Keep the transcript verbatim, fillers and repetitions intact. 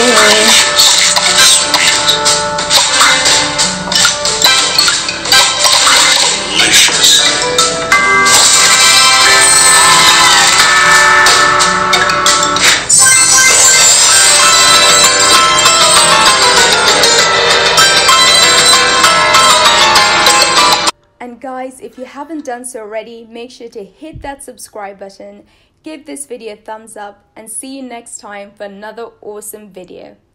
And guys, if you haven't done so already, make sure to hit that subscribe button, give this video a thumbs up, and see you next time for another awesome video.